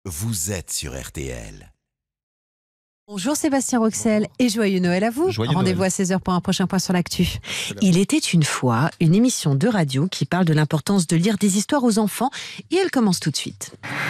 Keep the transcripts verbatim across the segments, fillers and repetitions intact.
Vous êtes sur R T L. Bonjour Sébastien Roxel et joyeux Noël à vous. Joyeux Rendez-vous Noël. à seize heures pour un prochain point sur l'actu. Il était une fois une émission de radio qui parle de l'importance de lire des histoires aux enfants et elle commence tout de suite.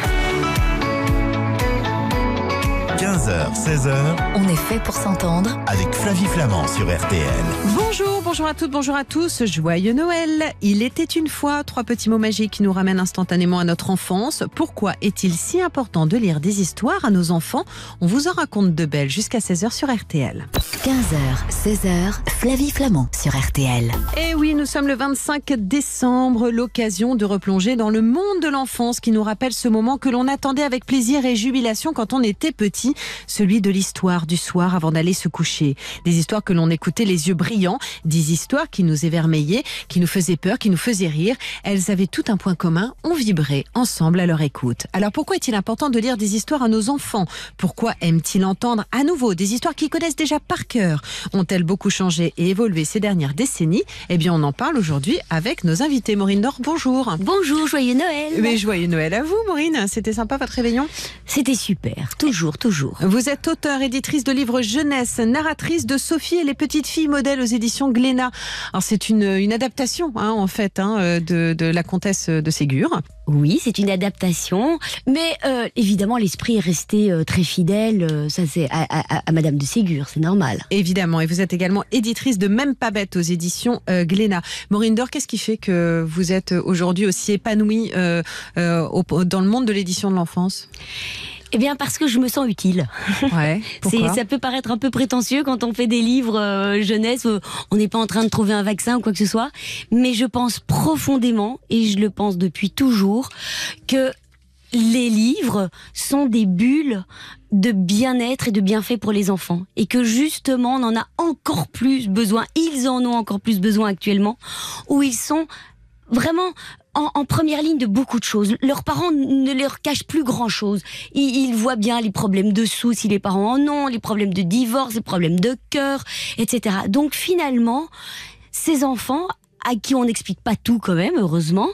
quinze heures, seize heures, On est fait pour s'entendre. avec Flavie Flamand sur R T L. Bonjour, bonjour à toutes, bonjour à tous, joyeux Noël. Il était une fois, trois petits mots magiques qui nous ramènent instantanément à notre enfance. Pourquoi est-il si important de lire des histoires à nos enfants? On vous en raconte de belles jusqu'à seize heures sur R T L. quinze heures, seize heures, Flavie Flamand sur R T L. Et oui, nous sommes le vingt-cinq décembre, l'occasion de replonger dans le monde de l'enfance qui nous rappelle ce moment que l'on attendait avec plaisir et jubilation quand on était petit, celui de l'histoire du soir avant d'aller se coucher. Des histoires que l'on écoutait les yeux brillants, des histoires qui nous évermeillaient, qui nous faisaient peur, qui nous faisaient rire. Elles avaient tout un point commun, on vibrait ensemble à leur écoute. Alors pourquoi est-il important de lire des histoires à nos enfants? Pourquoi aiment-ils entendre à nouveau des histoires qu'ils connaissent déjà par cœur? Ont-elles beaucoup changé et évolué ces dernières décennies? Eh bien, on en parle aujourd'hui avec nos invités. Maureen Dor, bonjour. Bonjour, joyeux Noël. Mais joyeux Noël à vous, Maureen. C'était sympa votre réveillon? C'était super, toujours, toujours. Vous êtes auteure, éditrice de livres jeunesse, narratrice de Sophie et les petites filles modèles aux éditions Glénat. Alors c'est une, une adaptation, hein, en fait, hein, de, de la comtesse de Ségur. Oui, c'est une adaptation, mais euh, évidemment l'esprit est resté euh, très fidèle, euh, ça c'est à, à, à Madame de Ségur, c'est normal. Évidemment, et vous êtes également éditrice de Même pas bête aux éditions euh, Glénat. Maureen Dor, qu'est-ce qui fait que vous êtes aujourd'hui aussi épanouie euh, euh, au, dans le monde de l'édition de l'enfance? Eh bien parce que je me sens utile. Ouais, pourquoi? C'est, ça peut paraître un peu prétentieux quand on fait des livres euh, jeunesse, où on n'est pas en train de trouver un vaccin ou quoi que ce soit, mais je pense profondément, et je le pense depuis toujours, que les livres sont des bulles de bien-être et de bienfait pour les enfants. Et que justement, on en a encore plus besoin, ils en ont encore plus besoin actuellement, où ils sont vraiment en, en première ligne de beaucoup de choses. Leurs parents ne leur cachent plus grand-chose. Ils, ils voient bien les problèmes de sous si les parents en ont, les problèmes de divorce, les problèmes de cœur, et cetera. Donc finalement, ces enfants, à qui on n'explique pas tout quand même, heureusement,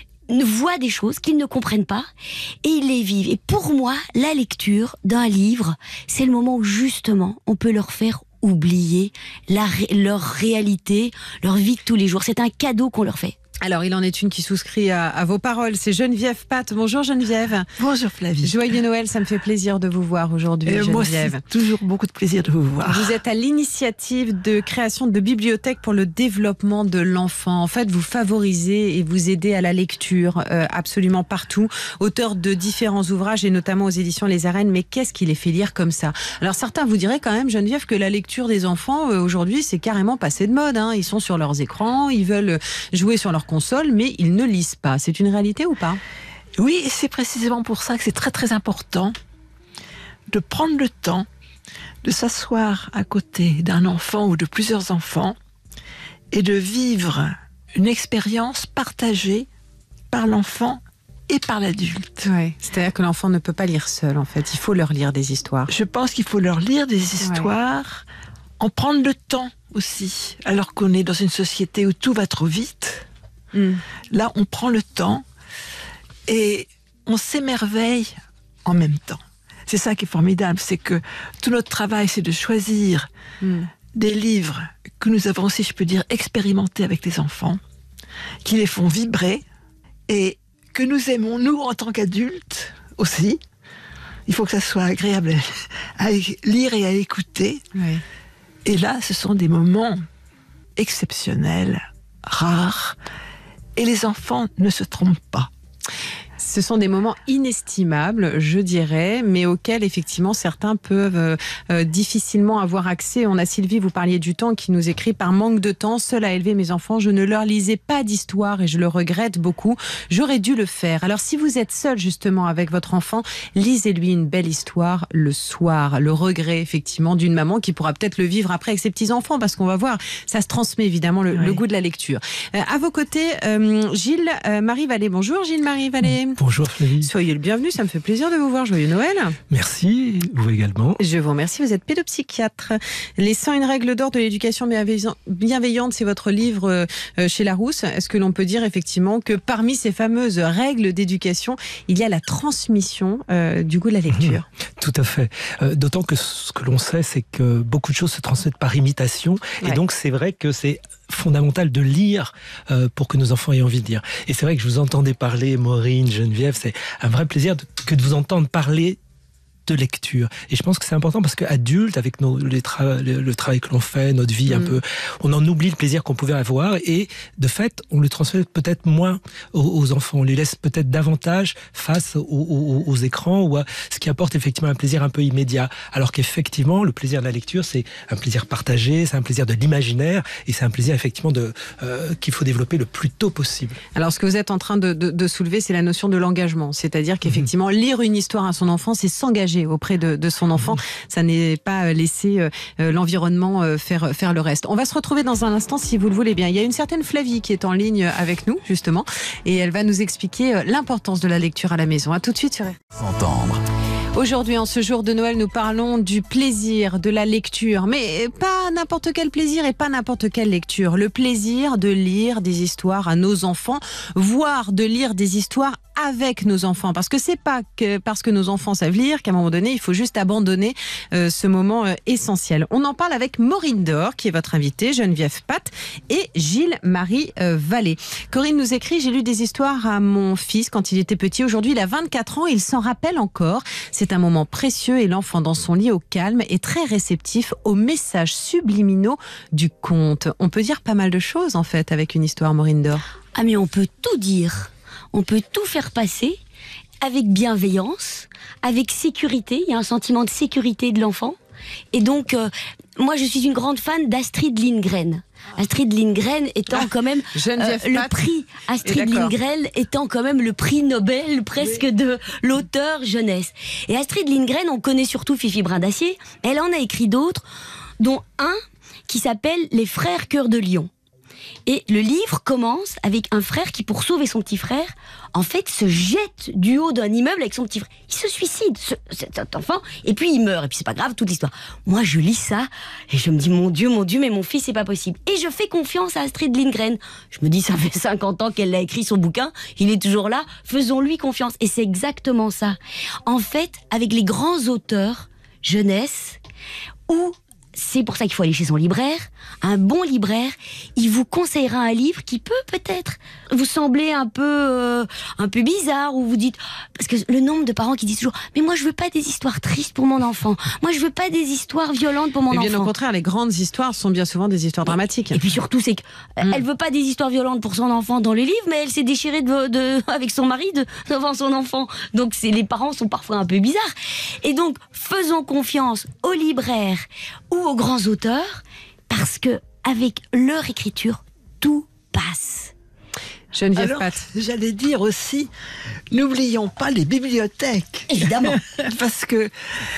voient des choses qu'ils ne comprennent pas et ils les vivent. Et pour moi, la lecture d'un livre, c'est le moment où justement on peut leur faire oublier la, leur réalité, leur vie de tous les jours. C'est un cadeau qu'on leur fait. Alors, il en est une qui souscrit à, à vos paroles, c'est Geneviève Pat. Bonjour Geneviève. Bonjour Flavie. Joyeux Noël, ça me fait plaisir de vous voir aujourd'hui, Euh, moi, Geneviève. c'est toujours beaucoup de plaisir de vous voir. Vous êtes à l'initiative de création de bibliothèques pour le développement de l'enfant. En fait, vous favorisez et vous aidez à la lecture euh, absolument partout. Auteur de différents ouvrages et notamment aux éditions Les Arènes. Mais qu'est-ce qui les fait lire comme ça? Alors certains vous diraient quand même, Geneviève, que la lecture des enfants euh, aujourd'hui, c'est carrément passé de mode, hein. Ils sont sur leurs écrans, ils veulent jouer sur leur console, mais ils ne lisent pas. C'est une réalité ou pas? Oui, et c'est précisément pour ça que c'est très très important de prendre le temps de s'asseoir à côté d'un enfant ou de plusieurs enfants et de vivre une expérience partagée par l'enfant et par l'adulte. Ouais. C'est-à-dire que l'enfant ne peut pas lire seul, en fait. Il faut leur lire des histoires. Je pense qu'il faut leur lire des histoires, en prendre le temps aussi, alors qu'on est dans une société où tout va trop vite. Mm. Là, on prend le temps et on s'émerveille en même temps. C'est ça qui est formidable, c'est que tout notre travail, c'est de choisir Mm. des livres que nous avons, si je peux dire, expérimentés avec les enfants, qui les font vibrer et que nous aimons, nous, en tant qu'adultes aussi. Il faut que ça soit agréable à lire et à écouter. Ouais. Et là, ce sont des moments exceptionnels, rares, et les enfants ne se trompent pas. Ce sont des moments inestimables, je dirais, mais auxquels effectivement certains peuvent euh, euh, difficilement avoir accès. On a Sylvie, vous parliez du temps, qui nous écrit: par manque de temps, seule à élever mes enfants, je ne leur lisais pas d'histoire et je le regrette beaucoup. J'aurais dû le faire. Alors si vous êtes seul justement avec votre enfant, lisez-lui une belle histoire le soir. Le regret effectivement d'une maman qui pourra peut-être le vivre après avec ses petits-enfants, parce qu'on va voir, ça se transmet évidemment le, oui. le goût de la lecture. Euh, à vos côtés, euh, Gilles euh, Marie Vallée. Bonjour Gilles Marie Vallée. Bonjour Flavie. Soyez le bienvenu, ça me fait plaisir de vous voir. Joyeux Noël. Merci, vous également. Je vous remercie, vous êtes pédopsychiatre. Les cent une règles d'or de l'éducation bienveillante, c'est votre livre chez Larousse. Est-ce que l'on peut dire effectivement que parmi ces fameuses règles d'éducation, il y a la transmission euh, du goût de la lecture? Mmh, tout à fait. Euh, d'autant que ce que l'on sait, c'est que beaucoup de choses se transmettent par imitation. Ouais. Et donc c'est vrai que c'est fondamental de lire euh, pour que nos enfants aient envie de lire. Et c'est vrai que je vous entendais parler, Maureen, Geneviève, c'est un vrai plaisir de, que de vous entendre parler de lecture. Et je pense que c'est important parce qu'adultes, avec nos, les tra- le, le travail que l'on fait, notre vie mmh. un peu, on en oublie le plaisir qu'on pouvait avoir et de fait, on le transmet peut-être moins aux, aux enfants. On les laisse peut-être davantage face aux, aux, aux écrans ou à ce qui apporte effectivement un plaisir un peu immédiat. Alors qu'effectivement, le plaisir de la lecture, c'est un plaisir partagé, c'est un plaisir de l'imaginaire et c'est un plaisir effectivement de, euh, qu'il faut développer le plus tôt possible. Alors ce que vous êtes en train de, de, de soulever, c'est la notion de l'engagement. C'est-à-dire qu'effectivement, mmh. lire une histoire à son enfant, c'est s'engager auprès de, de son enfant. Ça n'est pas laisser euh, l'environnement euh, faire, faire le reste. On va se retrouver dans un instant, si vous le voulez bien. Il y a une certaine Flavie qui est en ligne avec nous, justement, et elle va nous expliquer euh, l'importance de la lecture à la maison. À tout de suite sur S'entendre. Aujourd'hui, en ce jour de Noël, nous parlons du plaisir de la lecture. Mais pas n'importe quel plaisir et pas n'importe quelle lecture. Le plaisir de lire des histoires à nos enfants, voire de lire des histoires avec nos enfants. Parce que c'est pas que parce que nos enfants savent lire qu'à un moment donné, il faut juste abandonner euh, ce moment euh, essentiel. On en parle avec Maureen Dor, qui est votre invitée, Geneviève Pat et Gilles-Marie euh, Vallée. Corinne nous écrit: j'ai lu des histoires à mon fils quand il était petit. Aujourd'hui, il a vingt-quatre ans et il s'en rappelle encore. C'est un moment précieux et l'enfant dans son lit au calme est très réceptif aux messages subliminaux du conte. On peut dire pas mal de choses en fait avec une histoire, Maureen Dor. Ah mais on peut tout dire. On peut tout faire passer avec bienveillance, avec sécurité. Il y a un sentiment de sécurité de l'enfant. Et donc, euh, moi, je suis une grande fan d'Astrid Lindgren. Astrid Lindgren étant quand même euh, le prix Astrid Lindgren étant quand même le prix Nobel presque oui. de l'auteur jeunesse. Et Astrid Lindgren, on connaît surtout Fifi Brin d'Acier. Elle en a écrit d'autres, dont un qui s'appelle Les Frères Cœur de Lion. Et le livre commence avec un frère qui, pour sauver son petit frère, en fait, se jette du haut d'un immeuble avec son petit frère. Il se suicide, ce, cet enfant, et puis il meurt. Et puis c'est pas grave, toute l'histoire. Moi, je lis ça, et je me dis, mon Dieu, mon Dieu, mais mon fils, c'est pas possible. Et je fais confiance à Astrid Lindgren. Je me dis, ça fait cinquante ans qu'elle a écrit son bouquin, il est toujours là, faisons-lui confiance. Et c'est exactement ça. En fait, avec les grands auteurs jeunesse, où c'est pour ça qu'il faut aller chez son libraire. Un bon libraire, il vous conseillera un livre qui peut peut-être vous sembler un peu, euh, un peu bizarre, ou vous dites, parce que le nombre de parents qui disent toujours, mais moi je veux pas des histoires tristes pour mon enfant. Moi je veux pas des histoires violentes pour mon mais enfant. Bien au contraire, les grandes histoires sont bien souvent des histoires dramatiques. Et puis surtout, c'est qu'elle mmh. veut pas des histoires violentes pour son enfant dans le livre, mais elle s'est déchirée de, de, avec son mari de, devant son enfant. Donc c'est, les parents sont parfois un peu bizarres. Et donc, faisons confiance aux libraires ou aux grands auteurs, parce que avec leur écriture, tout passe. Geneviève Alors, Pat. J'allais dire aussi, n'oublions pas les bibliothèques. Évidemment. Parce que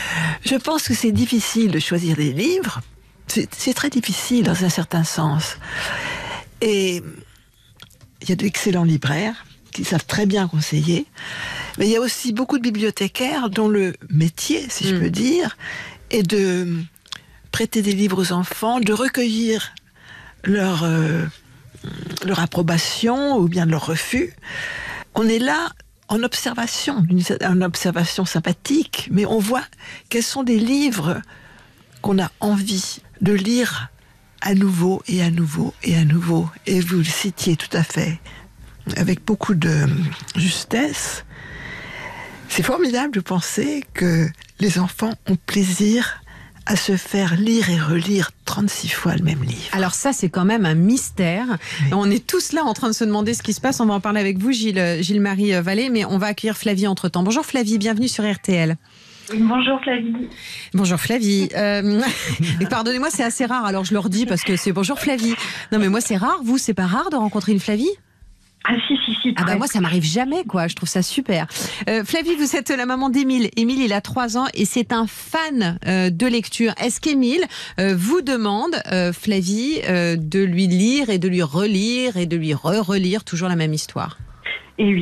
je pense que c'est difficile de choisir des livres. C'est, c'est très difficile dans un certain sens. Et il y a d'excellents libraires qui savent très bien conseiller. Mais il y a aussi beaucoup de bibliothécaires dont le métier, si mmh. je peux dire, est de prêter des livres aux enfants, de recueillir leur, euh, leur approbation ou bien leur refus. On est là en observation, une, une observation sympathique, mais on voit quels sont des livres qu'on a envie de lire à nouveau et à nouveau et à nouveau. Et vous le citiez tout à fait avec beaucoup de justesse. C'est formidable de penser que les enfants ont plaisir à se faire lire et relire trente-six fois le même livre. Alors ça, c'est quand même un mystère. Oui. On est tous là en train de se demander ce qui se passe. On va en parler avec vous, Gilles, Gilles-Marie Vallée, mais on va accueillir Flavie entre-temps. Bonjour Flavie, bienvenue sur R T L. Bonjour Flavie. Bonjour Flavie. Euh, pardonnez-moi, c'est assez rare, alors je leur dis parce que c'est bonjour Flavie. Non mais moi c'est rare, vous c'est pas rare de rencontrer une Flavie ? Ah si, si, si. Ah bah moi ça m'arrive jamais quoi, je trouve ça super. Euh, Flavie, vous êtes la maman d'Émile. Émile, il a trois ans et c'est un fan euh, de lecture. Est-ce qu'Émile euh, vous demande, euh, Flavie, euh, de lui lire et de lui relire et de lui re-relire toujours la même histoire ? Et oui,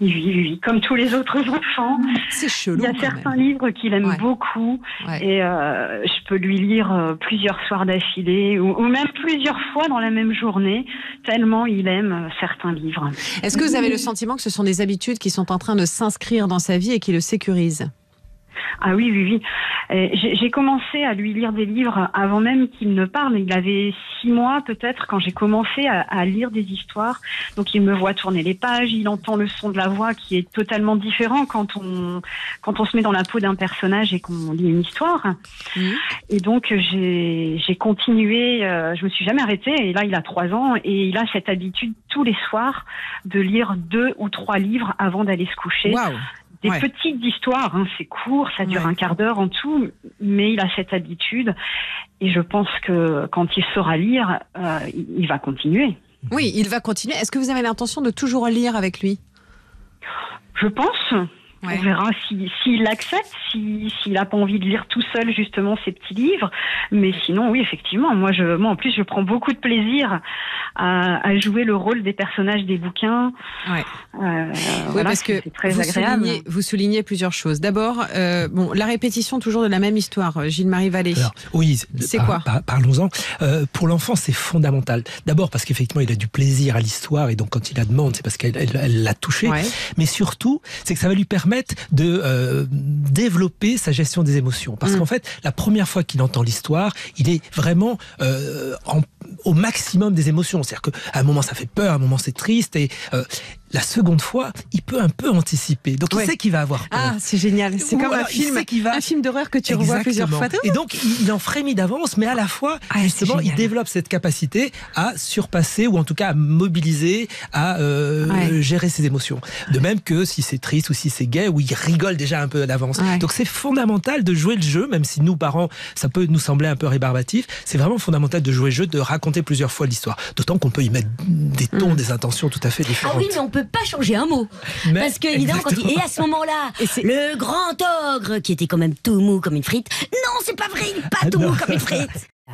Oui, oui, oui, comme tous les autres enfants. C'est chelou. Il y a quand certains même. livres qu'il aime Ouais. beaucoup Ouais. et euh, je peux lui lire euh, plusieurs soirs d'affilée ou, ou même plusieurs fois dans la même journée, tellement il aime euh, certains livres. Est-ce que vous avez le sentiment que ce sont des habitudes qui sont en train de s'inscrire dans sa vie et qui le sécurisent? Ah oui, oui, oui. Euh, J'ai j'ai commencé à lui lire des livres avant même qu'il ne parle. Il avait six mois peut-être quand j'ai commencé à, à lire des histoires. Donc il me voit tourner les pages, il entend le son de la voix qui est totalement différent quand on quand on se met dans la peau d'un personnage et qu'on lit une histoire. Mmh. Et donc j'ai j'ai continué, euh, je me suis jamais arrêtée. Et là il a trois ans et il a cette habitude tous les soirs de lire deux ou trois livres avant d'aller se coucher. Waouh. Des Ouais. petites histoires, hein, c'est court, ça dure Ouais. un quart d'heure en tout, mais il a cette habitude et je pense que quand il saura lire, euh, il il va continuer. Oui, il va continuer. Est-ce que vous avez l'intention de toujours lire avec lui? Je pense. Ouais. On verra si- s'il l'accepte, si, s'il n'a pas envie de lire tout seul justement ces petits livres. Mais sinon, oui, effectivement, moi, je, moi en plus, je prends beaucoup de plaisir à, à jouer le rôle des personnages des bouquins. Ouais. Euh, Oui, voilà, parce que c'est c'est très vous agréable. soulignez, vous soulignez plusieurs choses. D'abord, euh, bon, la répétition toujours de la même histoire, Gilles-Marie Vallée. Alors, oui, C'est par- quoi par- Parlons-en. Euh, pour l'enfant, c'est fondamental. D'abord parce qu'effectivement, il a du plaisir à l'histoire et donc quand il la demande, c'est parce qu'elle elle- elle l'a touché. Ouais. Mais surtout, c'est que ça va lui permettre de euh, développer sa gestion des émotions. Parce Mm. qu'en fait, la première fois qu'il entend l'histoire, il est vraiment euh, en- au maximum des émotions. C'est-à-dire qu'à un moment, ça fait peur, à un moment, c'est triste. Et euh, la seconde fois, il peut un peu anticiper. Donc, Ouais. il sait qu'il va avoir peur. Ah, c'est génial. C'est Ou comme un alors, il film, sait qu'il va- un film d'horreur que tu revois plusieurs fois. Exactement. Et donc, il, il en frémit d'avance, mais à la fois, Ah, c'est justement, il génial. développe cette capacité à surpasser ou en tout cas à mobiliser, à euh, Ouais. gérer ses émotions. De même que si c'est triste ou si c'est gai, où il rigole déjà un peu d'avance. Ouais. Donc, c'est fondamental de jouer le jeu, même si nous, parents, ça peut nous sembler un peu rébarbatif. C'est vraiment fondamental de jouer le jeu, de raconter plusieurs fois l'histoire. D'autant qu'on peut y mettre des tons, Mm. des intentions tout à fait Ah différentes. oui, mais on peut pas changer un mot. Mais- Parce que, évidemment, quand il... exactement. Et à ce moment-là, Et c'est- le grand ogre, qui était quand même tout mou comme une frite. Non, c'est pas vrai, il est pas Ah tout non. mou comme une frite.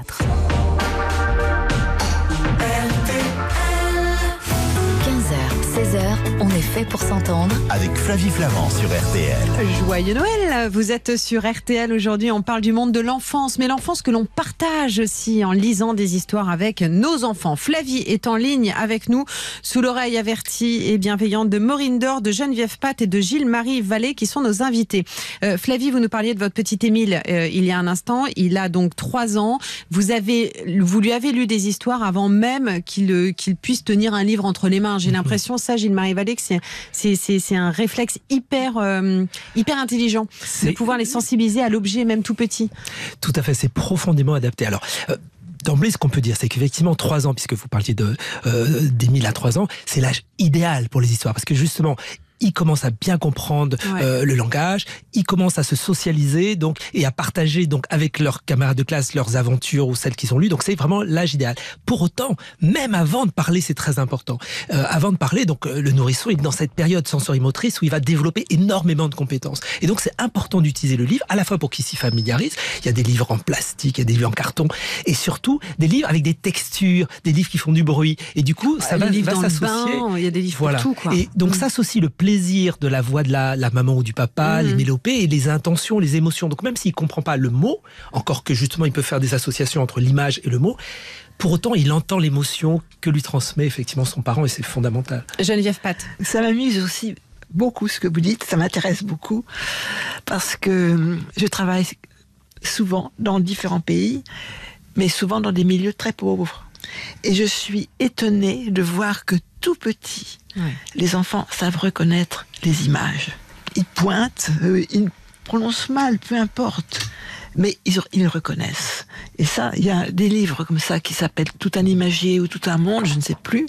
quinze heures, seize heures, on est fait pour s'entendre. Avec Flavie Flamand sur R T L. Joyeux Noël, vous êtes sur R T L aujourd'hui, on parle du monde de l'enfance, mais l'enfance que l'on partage aussi en lisant des histoires avec nos enfants. Flavie est en ligne avec nous, sous l'oreille avertie et bienveillante de Maureen Dor, de Geneviève Pat et de Gilles-Marie Vallée qui sont nos invités. Euh, Flavie, vous nous parliez de votre petit Émile euh, il y a un instant, il a donc trois ans, vous, avez, vous lui avez lu des histoires avant même qu'il euh, qu'il puisse tenir un livre entre les mains. J'ai l'impression, ça Gilles-Marie Vallée, que c'est- c'est c'est- c'est un réflexe hyper, euh, hyper intelligent. De C'est- pouvoir les sensibiliser à l'objet, même tout petit. Tout à fait, c'est profondément adapté. Alors, euh, d'emblée, ce qu'on peut dire, c'est qu'effectivement, trois ans, puisque vous parliez de, euh, d'Émile à trois ans, c'est l'âge idéal pour les histoires. Parce que justement, il commence à bien comprendre Ouais. euh, le langage, il commence à se socialiser donc et à partager donc avec leurs camarades de classe leurs aventures ou celles qu'ils ont lues. Donc c'est vraiment l'âge idéal. Pour autant, même avant de parler, c'est très important. Euh, avant de parler, donc euh, le nourrisson est dans cette période sensorimotrice où il va développer énormément de compétences. Et donc c'est important d'utiliser le livre à la fois pour qu'il s'y familiarise. Il y a des livres en plastique, il y a des livres en carton et surtout des livres avec des textures, des livres qui font du bruit. Et du coup, ça Les va, livres va dans le s'associer. bain, il y a des livres Voilà. pour tout, quoi. Et donc Mm. s'associe le plaisir de la voix de la, la maman ou du papa, Mhm. les mélopées et les intentions, les émotions. Donc même s'il comprend pas le mot, encore que justement il peut faire des associations entre l'image et le mot, pour autant il entend l'émotion que lui transmet effectivement son parent et c'est fondamental. Geneviève Pat. Ça m'amuse aussi beaucoup ce que vous dites, ça m'intéresse beaucoup parce que hum, je travaille souvent dans différents pays, mais souvent dans des milieux très pauvres. Et je suis étonnée de voir que tout petit, Ouais. les enfants savent reconnaître les images. Ils pointent, euh, ils prononcent mal, peu importe. Mais ils, ils reconnaissent. Et ça, il y a des livres comme ça qui s'appellent Tout un imagier ou Tout un monde, je ne sais plus.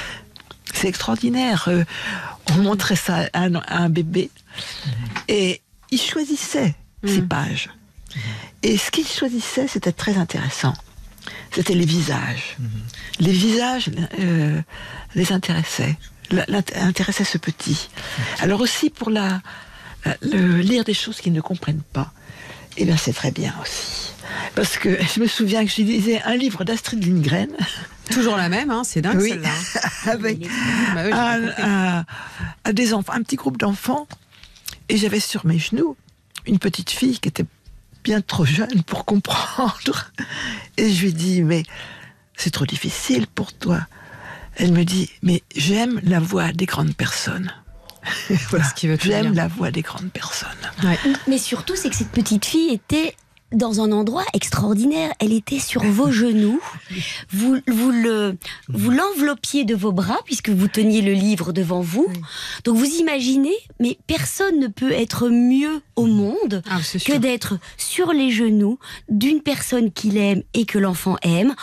C'est extraordinaire. Euh, on montrait ça à un, à un bébé et il choisissait ses Mhm. pages. Et ce qu'il choisissait, c'était très intéressant. C'était les visages. Les visages euh, les intéressaient, la- l'int- intéressaient ce petit. Alors aussi pour la, la- le, lire des choses qu'ils ne comprennent pas, eh bien c'est très bien aussi. Parce que je me souviens que je lisais un livre d'Astrid Lindgren Toujours la même, hein, c'est dingue Oui. celle-là. Avec Bah oui, j'ai un, compris. un- un des enfants, un petit groupe d'enfants, et j'avais sur mes genoux une petite fille qui était bien trop jeune pour comprendre. Et je lui ai dit, mais c'est trop difficile pour toi. Elle me dit, mais j'aime la voix des grandes personnes. Voilà. Ce qui veut tout J'aime dire. la voix des grandes personnes. Ouais. Mais surtout, c'est que cette petite fille était dans un endroit extraordinaire. Elle était sur vos genoux. Vous, vous, le, vous l'enveloppiez de vos bras puisque vous teniez le livre devant vous. Donc vous imaginez, mais personne ne peut être mieux au monde Ah, c'est que sûr. d'être sur les genoux d'une personne qu'il aime et que l'enfant aime,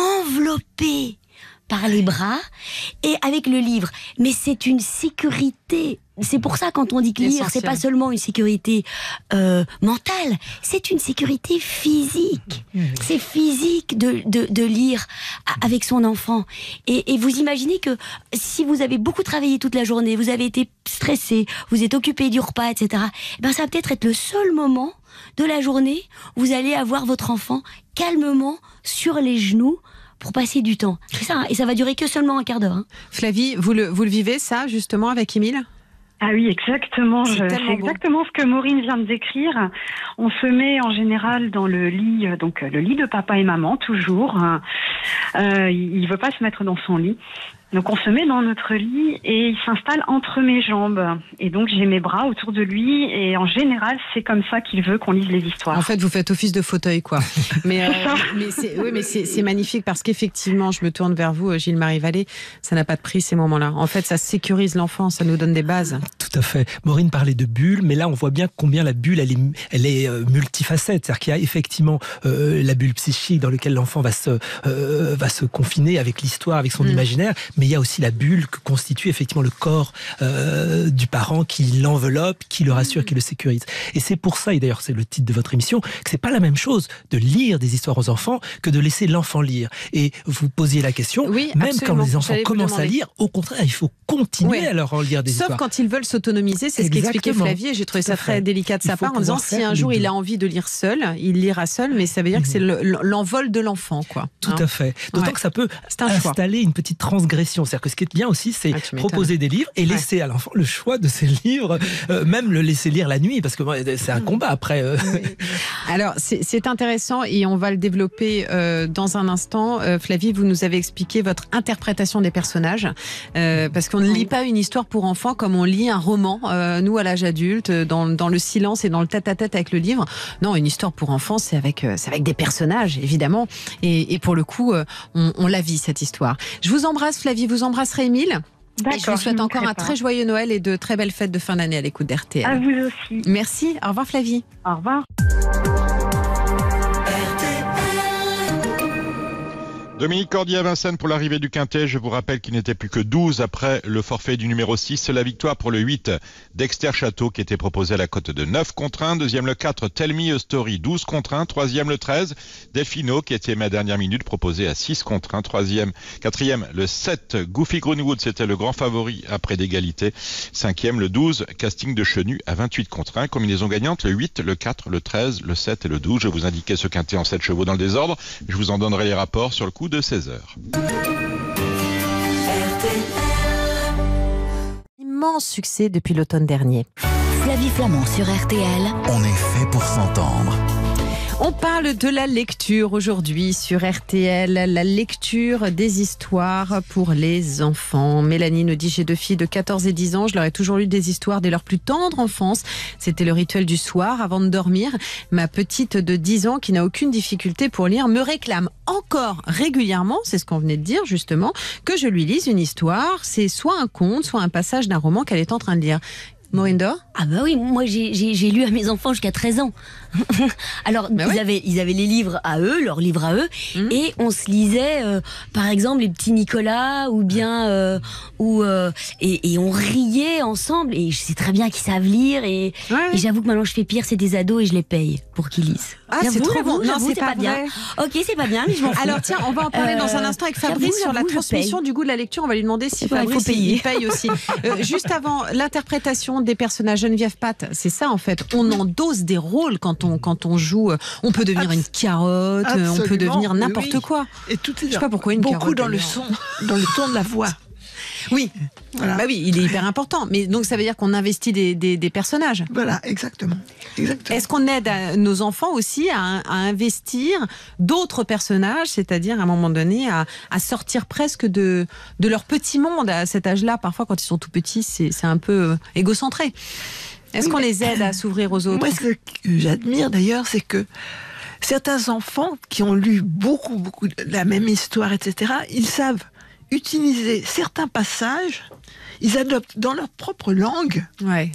enveloppé par les bras et avec le livre. Mais c'est une sécurité. C'est pour ça quand on dit que lire, c'est Essentiel. pas seulement une sécurité euh, mentale, c'est une sécurité physique. C'est physique de, de, de lire a- avec son enfant. Et, et vous imaginez que si vous avez beaucoup travaillé toute la journée, vous avez été stressé, vous êtes occupé du repas, et cetera. Eh ben ça va peut-être être le seul moment de la journée où vous allez avoir votre enfant calmement sur les genoux pour passer du temps. C'est ça, hein. Et ça va durer que seulement un quart d'heure. Hein. Flavie, vous le, vous le vivez ça justement avec Émile? Ah oui, exactement. C'est Je- tellement C'est beau. exactement ce que Maureen vient de décrire. On se met en général dans le lit, euh, donc euh, le lit de papa et maman, toujours. Euh, il il veut pas se mettre dans son lit. Donc on se met dans notre lit et il s'installe entre mes jambes. Et donc j'ai mes bras autour de lui et en général c'est comme ça qu'il veut qu'on lise les histoires. En fait, vous faites office de fauteuil, quoi. Mais, euh, C'est ça. mais c'est, oui, mais c'est, c'est magnifique parce qu'effectivement, je me tourne vers vous, Gilles-Marie Vallée. Ça n'a pas de prix ces moments-là. En fait, ça sécurise l'enfant, ça nous donne des bases. Tout à fait. Maureen parlait de bulle, mais là on voit bien combien la bulle elle est, elle est euh, multifacette. C'est-à-dire qu'il y a effectivement euh, la bulle psychique dans laquelle l'enfant va se, euh, va se confiner avec l'histoire, avec son Mm. imaginaire, mais il y a aussi la bulle que constitue effectivement le corps euh, du parent qui l'enveloppe, qui le rassure, qui le sécurise. Et c'est pour ça, et d'ailleurs c'est le titre de votre émission, que c'est pas la même chose de lire des histoires aux enfants que de laisser l'enfant lire. Et vous posiez la question, Oui, même absolument. quand les enfants J'allais vous commencent à demander. lire, au contraire, il faut continuer Oui. à leur en lire des Sauf histoires. quand ils veulent s'autonomiser, c'est ce qu'expliquait Exactement. Flavie, et j'ai trouvé Tout à ça très fait. délicat de Il sa faut part en disant pouvoir si faire un les jour il deux. a envie de lire seul, il lira seul, mais ça veut dire que c'est le- l'envol de l'enfant, quoi. Tout Hein. à fait. D'autant Ouais. que ça peut C'est un choix. installer une petite transgression. C'est-à-dire que ce qui est bien aussi, c'est Ah, tu m'étonnes. proposer des livres et laisser à l'enfant le choix de ces livres, euh, même le laisser lire la nuit, parce que moi, c'est un combat après. euh. Alors, c'est c'est intéressant et on va le développer euh, dans un instant. Euh, Flavie, vous nous avez expliqué votre interprétation des personnages, euh, parce qu'on ne lit pas une histoire pour enfants comme on lit un roman, euh, nous à l'âge adulte, dans, dans le silence et dans le tête-à-tête avec le livre. Non, une histoire pour enfants, c'est avec, euh, c'est avec des personnages, évidemment. Et, et pour le coup, euh, on, on la vit, cette histoire. Je vous embrasse, Flavie. Vous embrasserez Émile. Et je vous souhaite ne encore un manquerai très pas. joyeux Noël et de très belles fêtes de fin d'année à l'écoute d'R T L. À vous aussi. Merci. Au revoir, Flavie. Au revoir. Dominique Cordier à Vincennes pour l'arrivée du Quintet. Je vous rappelle qu'il n'était plus que douze après le forfait du numéro six. La victoire pour le huit, Dexter Château, qui était proposé à la cote de neuf contre un. Deuxième le quatre, Tell Me a Story, douze contre un. Troisième le treize, Delfino, qui était ma dernière minute, proposé à six contre un. Troisième, quatrième le sept, Goofy Greenwood, c'était le grand favori après d'égalité. Cinquième le douze, Casting de Chenu à vingt-huit contre un. Combinaison gagnante, le huit, le quatre, le treize, le sept et le douze. Je vous indiquais ce Quintet en sept chevaux dans le désordre. Je vous en donnerai les rapports sur le coup de seize heures. Immense succès depuis l'automne dernier. Flavie Flamand sur R T L. On est fait pour s'entendre. On parle de la lecture aujourd'hui sur R T L, la lecture des histoires pour les enfants. Mélanie nous dit: j'ai deux filles de quatorze et dix ans, je leur ai toujours lu des histoires dès leur plus tendre enfance. C'était le rituel du soir avant de dormir. Ma petite de dix ans, qui n'a aucune difficulté pour lire, me réclame encore régulièrement, c'est ce qu'on venait de dire justement, que je lui lise une histoire. C'est soit un conte, soit un passage d'un roman qu'elle est en train de lire. Maureen Dor ? Ah bah oui, moi j'ai, j'ai, j'ai lu à mes enfants jusqu'à treize ans. Alors Bah ils, oui. avaient, ils avaient les livres à eux, leurs livres à eux, Mmh. et on se lisait euh, par exemple les petits Nicolas ou bien euh, ou euh, et, et on riait ensemble, et je sais très bien qu'ils savent lire, et, Ouais. et j'avoue que maintenant je fais pire, c'est des ados et je les paye pour qu'ils lisent. Ah, c'est J'avoue, trop j'avoue, bon. Non, j'avoue, c'est c'est pas pas bien. vrai. Ok, c'est pas bien, mais je m'en fous. Alors tiens, on va en parler dans un Euh, instant avec j'avoue, Fabrice sur la j'avoue, je transmission paye. du goût de la lecture. On va lui demander si Ouais, il faut Fabrice il payer. il paye aussi. Euh, juste avant l'interprétation des personnages. Geneviève Pat, c'est ça en fait. On endosse des rôles quand on, quand on joue. On peut devenir Abs- une carotte, absolument, on peut devenir n'importe oui. quoi. Et tout est Je sais pas pourquoi une beaucoup carotte, dans le son, dans le ton de la voix. Oui, Voilà. Bah oui, il est hyper important. Mais donc ça veut dire qu'on investit des, des, des personnages. Voilà, exactement. exactement. Est-ce qu'on aide à, nos enfants aussi à, à investir d'autres personnages, c'est-à-dire à un moment donné à, à sortir presque de, de leur petit monde à cet âge-là? Parfois, quand ils sont tout petits, c'est, c'est un peu égocentré. Est-ce Oui, qu'on mais, les aide à s'ouvrir aux autres? Moi, ce que j'admire d'ailleurs, c'est que certains enfants qui ont lu beaucoup, beaucoup de la même histoire, et cetera, ils savent utiliser certains passages, ils adoptent dans leur propre langue ouais.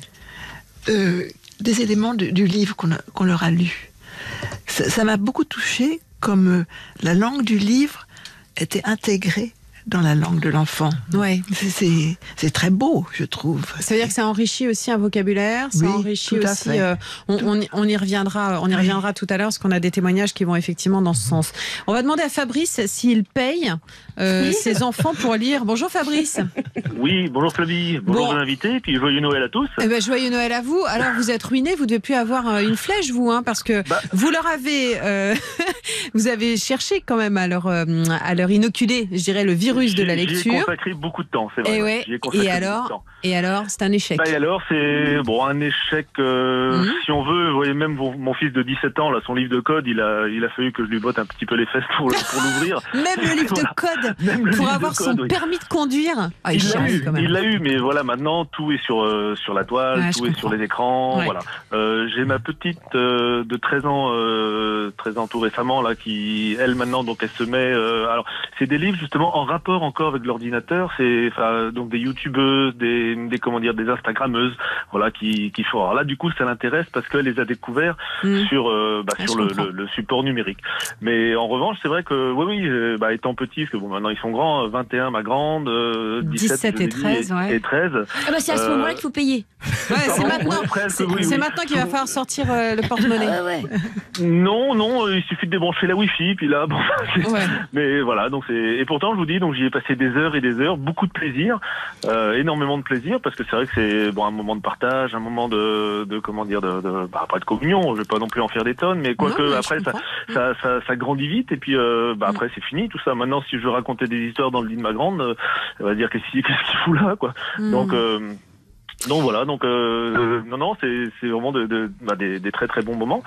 euh, des éléments de, du livre qu'on, a, qu'on leur a lu. Ça, ça m'a beaucoup touchée, comme euh, la langue du livre était intégrée dans la langue de l'enfant. Ouais. C'est, c'est, c'est très beau, je trouve. Ça veut dire que ça enrichit aussi un vocabulaire, ça oui, enrichit tout à aussi. fait. Euh, on, on, y, on y reviendra, on y reviendra tout à l'heure, parce qu'on a des témoignages qui vont effectivement dans ce sens. On va demander à Fabrice s'il paye euh, ses enfants pour lire. Bonjour Fabrice. Oui, bonjour Flavie, bonjour Bon. bon. Invité, puis joyeux Noël à tous. Eh ben, joyeux Noël à vous. Alors vous êtes ruinés, vous devez plus avoir euh, une flèche, vous, hein, parce que bah. vous leur avez, euh, vous avez cherché quand même à leur, euh, à leur inoculer, je dirais, le virus de la lecture. J'y ai consacré beaucoup de temps, c'est vrai. Et, ouais. J'y ai consacré et beaucoup de alors, temps. et alors, c'est un échec. Bah, et alors, c'est bon un échec, euh, Mhm. si on veut. Vous voyez, même mon, mon fils de dix-sept ans, là, son livre de code, il a, il a fallu que je lui botte un petit peu les fesses pour, le- pour l'ouvrir. Même le livre Voilà. de code Même le pour livre avoir de son code, oui. permis de conduire. Ah, il Il l'a chiale, eu, quand même. il l'a eu, mais voilà, maintenant tout est sur euh, sur la toile, Ouais, je tout est comprends. sur les écrans, Ouais. voilà. Euh, j'ai ma petite euh, de treize ans, euh, treize ans tout récemment là, qui elle maintenant donc elle se met. Euh, alors c'est des livres justement en rapport encore avec l'ordinateur, c'est enfin donc des youtubeuses, des des comment dire des instagrammeuses, voilà qui qui font. Alors là du coup ça l'intéresse parce qu'elle les a découverts Mm. sur euh, bah, Ah, sur je le, comprends. le, le support numérique. Mais en revanche c'est vrai que oui oui euh, bah, étant petit, parce que bon maintenant ils sont grands, vingt et un ma grande, euh, dix-sept, dix-sept et je l'ai dit, treize, ouais. et treize. Ah bah c'est à ce Euh, moment-là qu'il faut payer. Ouais, c'est Pardon, maintenant, ouais, presque, c'est, oui, c'est oui. maintenant qu'il va falloir sortir euh, le porte-monnaie. Ah ouais. Non, non, euh, il suffit de débrancher la Wi-Fi, puis là, bon, c'est- Ouais. mais voilà, donc c'est et pourtant je vous dis, donc j'y ai passé des heures et des heures, beaucoup de plaisir, euh, énormément de plaisir, parce que c'est vrai que c'est bon un moment de partage, un moment de, de comment dire, de, de bah, pas de communion, je vais pas non plus en faire des tonnes, mais Non, quoique mais je après ça, comprends. ça, ça, ça grandit vite, et puis euh, bah Mm. après c'est fini tout ça. Maintenant, si je racontais des histoires dans le lit de ma grande, euh, elle va dire qu'est-ce qu'il qu'est-ce qu'il fout là, quoi. Mm. Donc euh, donc voilà, donc euh, non non, c'est c'est vraiment de, de bah, des, des très très bons moments.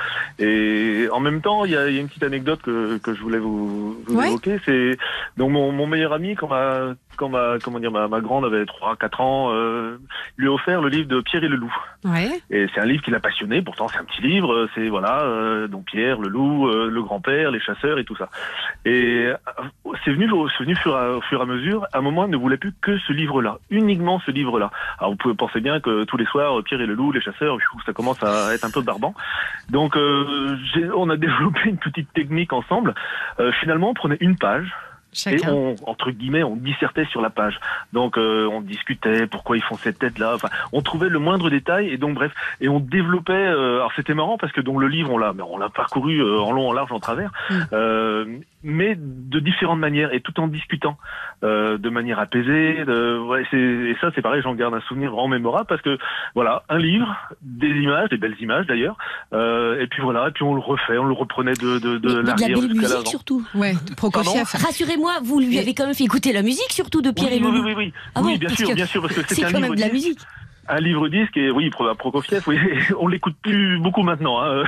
Et en même temps, il y a, il y a une petite anecdote que que je voulais vous, vous Ouais. évoquer. C'est donc mon, mon meilleur ami quand ma quand ma comment dire ma, ma grande avait trois quatre ans, euh, lui a offert le livre de Pierre et le loup. Ouais. Et c'est un livre qui l'a passionné. Pourtant, c'est un petit livre. C'est voilà, euh, donc Pierre, le loup, euh, le grand-père, les chasseurs et tout ça. Et euh, c'est venu, c'est venu fur à, au fur et à mesure. À un moment, il ne voulait plus que ce livre-là, uniquement ce livre-là. Alors, vous pouvez penser bien que tous les soirs, Pierre et le loup, les chasseurs, ça commence à être un peu barbant. Donc, euh, j'ai, on a développé une petite technique ensemble. Euh, finalement, on prenait une page. Chacun. Et on, entre guillemets, on dissertait sur la page. Donc, euh, on discutait pourquoi ils font cette tête-là. Enfin, on trouvait le moindre détail et donc bref, et on développait. Euh, alors, c'était marrant parce que donc le livre, on l'a, on l'a parcouru euh, en long, en large, en travers, Mm. euh, mais de différentes manières et tout en discutant, euh, de manière apaisée. De, ouais, c'est, et ça, c'est pareil, j'en garde un souvenir vraiment mémorable parce que voilà, un livre, des images, des belles images d'ailleurs, euh, et puis voilà, et puis on le refait, on le reprenait de de, de Mais- mais de la l'arrière belle jusqu'à musique l'avant. surtout. Ouais, Prokofiev. Rassurez-moi, vous lui Mais- avez quand même fait écouter la musique surtout de Pierre Oui, et le oui, loup. oui, oui, oui, Ah oui, bon, bien parce sûr, que bien sûr, parce que C'est c'est un quand livre même de la disque. musique. Un livre disque et oui, Pro- Prokofiev, oui, on l'écoute plus beaucoup maintenant. Hein.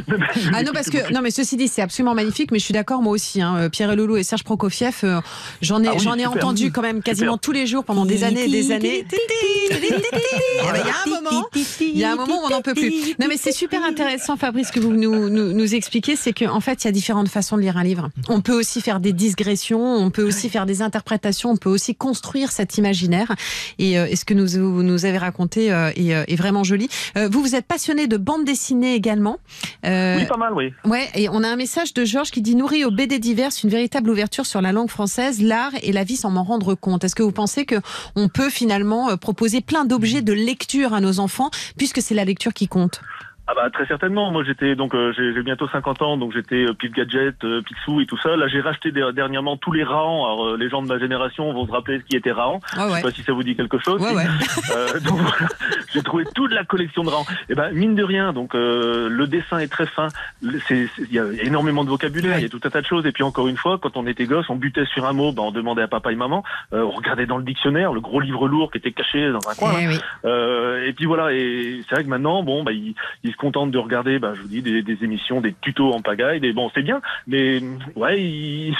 Ah non, parce que non, mais ceci dit, c'est absolument magnifique. Mais je suis d'accord, moi aussi. Hein, Pierre et Loulou et Serge Prokofiev, euh, j'en ai, Ah oui, j'en ai super. entendu quand même quasiment Super. tous les jours pendant des années et des années. Eh ben, il y a un moment, il y a un moment où on n'en peut plus. Non, mais c'est super intéressant, Fabrice, que vous nous, nous, nous expliquez, c'est qu'en fait, il y a différentes façons de lire un livre. On peut aussi faire des digressions, on peut aussi faire des interprétations, on peut aussi construire cet imaginaire. Et, euh, et ce que nous, vous nous avez raconté euh, est, euh, est vraiment joli. Euh, vous, vous êtes passionné de bande dessinée également. Euh, Oui, pas mal, oui. Ouais, et on a un message de Georges qui dit: nourri aux B D diverses, une véritable ouverture sur la langue française, l'art et la vie sans m'en rendre compte. Est-ce que vous pensez que on peut finalement euh, proposer plein d'objets de lecture à nos enfants, puisque c'est la lecture qui compte? Ah bah très certainement. Moi j'étais donc euh, j'ai, j'ai bientôt cinquante ans, donc j'étais euh, Pif Gadget, euh, Picsou et tout ça. Là j'ai racheté der- dernièrement tous les Rahan. Alors euh, les gens de ma génération vont se rappeler ce qui était Rahan. Ouais, ouais. Je sais pas si ça vous dit quelque chose. Ouais, si. ouais. Euh, donc voilà, j'ai trouvé toute la collection de Rahan. Et ben mine de rien, donc euh, le dessin est très fin. Le- c'est c'est- il y a énormément de vocabulaire, il y a tout un tas de choses. Et puis encore une fois, quand on était gosse, on butait sur un mot, ben on demandait à papa et maman. Euh, on regardait dans le dictionnaire, le gros livre lourd qui était caché dans un coin. Eh là. oui. Euh, et puis voilà. Et c'est vrai que maintenant, bon, bah ils, ils se contentent de regarder. Bah, je vous dis des, des émissions, des tutos en pagaille, des bon, c'est bien, mais ouais, il,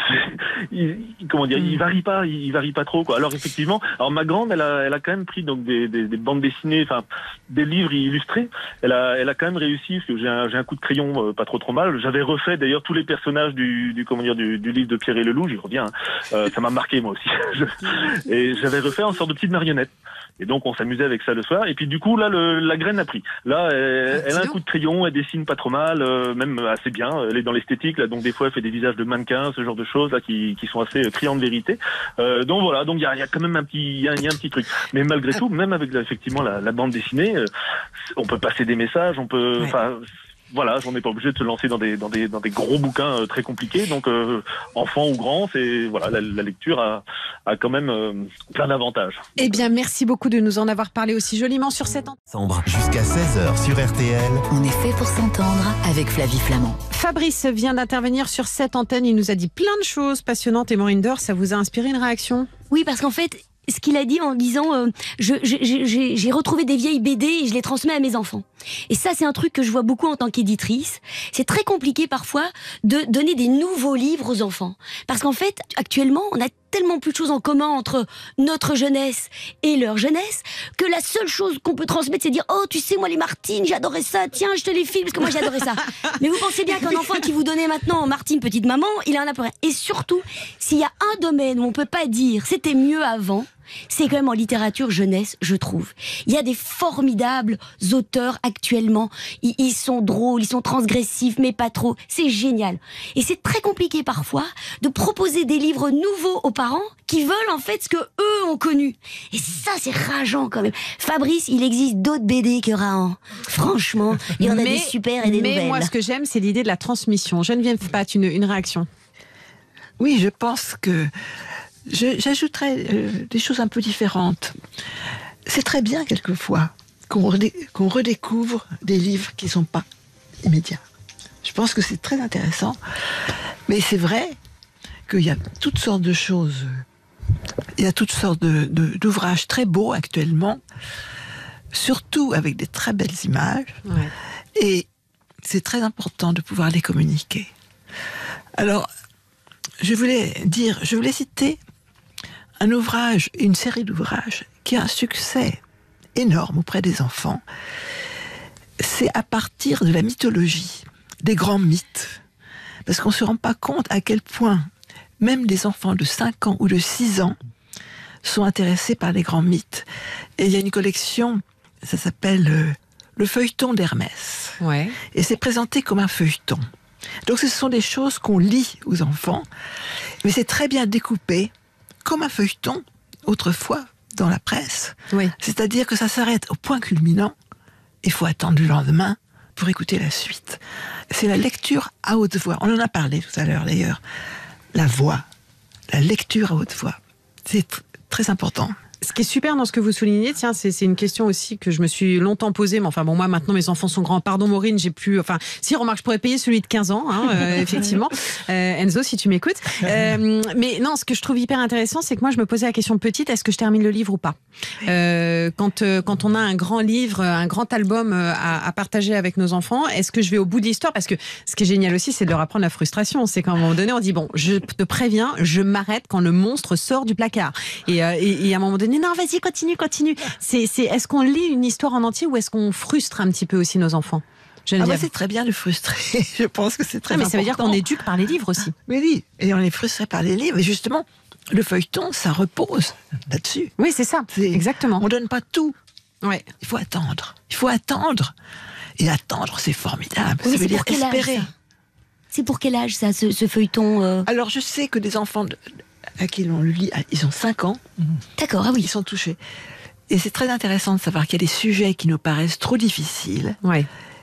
il, comment dire, il varie pas, il varie pas trop quoi. Alors effectivement, alors ma grande, elle a, elle a quand même pris donc des, des, des bandes dessinées, enfin des livres illustrés. Elle a, elle a quand même réussi parce que j'ai un, j'ai un coup de crayon euh, pas trop trop mal. J'avais refait d'ailleurs tous les personnages du, du comment dire, du, du livre de Pierre et le Loup. J'y reviens. Hein. Euh, ça m'a marqué moi aussi. Je, et j'avais refait en sorte de petite marionnette. Et donc on s'amusait avec ça le soir. Et puis du coup là, le, la graine a pris. Là, elle, elle a un coup de crayon, elle dessine pas trop mal, euh, même assez bien. Elle est dans l'esthétique là, donc des fois elle fait des visages de mannequins, ce genre de choses là qui, qui sont assez euh, criants de vérité. Euh, donc voilà, donc il y a, y a quand même un petit, il y a, y a un petit truc. Mais malgré tout, même avec là, effectivement la, la bande dessinée, euh, on peut passer des messages, on peut, enfin. Ouais. Voilà, on n'est pas obligé de se lancer dans des dans des dans des gros bouquins euh, très compliqués. Donc euh, enfant ou grand, c'est voilà, la, la lecture a a quand même euh, plein d'avantages. Eh bien, merci beaucoup de nous en avoir parlé aussi joliment sur cette antenne. Jusqu'à seize heures sur R T L. On est fait pour s'entendre avec Flavie Flamand. Fabrice vient d'intervenir sur cette antenne. Il nous a dit plein de choses passionnantes. Et Maureen Dor, ça vous a inspiré une réaction? Oui, parce qu'en fait, ce qu'il a dit en disant euh, je, je, j'ai, j'ai retrouvé des vieilles B D et je les transmets à mes enfants. Et ça, c'est un truc que je vois beaucoup en tant qu'éditrice. C'est très compliqué parfois de donner des nouveaux livres aux enfants. Parce qu'en fait, actuellement, on a tellement plus de choses en commun entre notre jeunesse et leur jeunesse que la seule chose qu'on peut transmettre, c'est dire « Oh, tu sais, moi, les Martines, j'adorais ça. Tiens, je te les file parce que moi, j'adorais ça. » Mais vous pensez bien qu'un enfant qui vous donnait maintenant Martine, petite maman, il en a pour rien. Et surtout, s'il y a un domaine où on peut pas dire « C'était mieux avant », c'est quand même en littérature jeunesse, je trouve. Il y a des formidables auteurs actuellement. Ils, ils sont drôles, ils sont transgressifs, mais pas trop. C'est génial. Et c'est très compliqué parfois de proposer des livres nouveaux aux parents qui veulent en fait ce que eux ont connu. Et ça, c'est rageant quand même. Fabrice, il existe d'autres B D que Rahan. Franchement, il y en a mais, des super et des mais nouvelles. Mais moi, ce que j'aime, c'est l'idée de la transmission. Geneviève Patte, une, une réaction? Oui, je pense que Je, j'ajouterais euh, des choses un peu différentes. C'est très bien, quelquefois, qu'on, redé, qu'on redécouvre des livres qui ne sont pas immédiats. Je pense que c'est très intéressant. Mais c'est vrai qu'il y a toutes sortes de choses. Il y a toutes sortes de, de, d'ouvrages très beaux actuellement, surtout avec des très belles images. Ouais. Et c'est très important de pouvoir les communiquer. Alors, je voulais dire, je voulais citer un ouvrage, une série d'ouvrages qui a un succès énorme auprès des enfants. C'est à partir de la mythologie, des grands mythes. Parce qu'on ne se rend pas compte à quel point même des enfants de cinq ans ou de six ans sont intéressés par les grands mythes. Et il y a une collection, ça s'appelle euh, Le feuilleton d'Hermès. Ouais. Et c'est présenté comme un feuilleton. Donc ce sont des choses qu'on lit aux enfants, mais c'est très bien découpé, comme un feuilleton, autrefois, dans la presse. Oui. C'est-à-dire que ça s'arrête au point culminant, il faut attendre le lendemain pour écouter la suite. C'est la lecture à haute voix. On en a parlé tout à l'heure, d'ailleurs. La voix, la lecture à haute voix, c'est tr- très important. Ce qui est super dans ce que vous soulignez, tiens, c'est, c'est une question aussi que je me suis longtemps posée, mais enfin bon, moi maintenant mes enfants sont grands. Pardon Maureen, j'ai plus, enfin, si remarque, je pourrais payer celui de quinze ans, hein, euh, effectivement. Euh, Enzo, si tu m'écoutes. Euh, mais non, ce que je trouve hyper intéressant, c'est que moi je me posais la question petite, est-ce que je termine le livre ou pas? euh, quand euh, quand on a un grand livre, un grand album à, à partager avec nos enfants, est-ce que je vais au bout de l'histoire? Parce que ce qui est génial aussi, c'est de leur apprendre la frustration. C'est qu'à un moment donné, on dit bon, je te préviens, je m'arrête quand le monstre sort du placard. Et, euh, et, et à un moment donné, non, vas-y, continue, continue. C'est, c'est, est-ce qu'on lit une histoire en entier ou est-ce qu'on frustre un petit peu aussi nos enfants? Ah bah c'est très bien de frustrer. Je pense que c'est très non, mais important. Ça veut dire qu'on éduque par les livres aussi. Mais oui, et on est frustré par les livres. Et justement, le feuilleton, ça repose là-dessus. Oui, c'est ça. C'est... Exactement. On donne pas tout. Ouais. Il faut attendre. Il faut attendre. Et attendre, c'est formidable. Oui, ça veut c'est dire pour espérer. Âge, c'est pour quel âge, ça, ce, ce feuilleton euh... Alors, je sais que des enfants de, à qui on le lit, ils ont cinq ans. D'accord, ah oui. Ils sont touchés. Et c'est très intéressant de savoir qu'il y a des sujets qui nous paraissent trop difficiles. Ouais.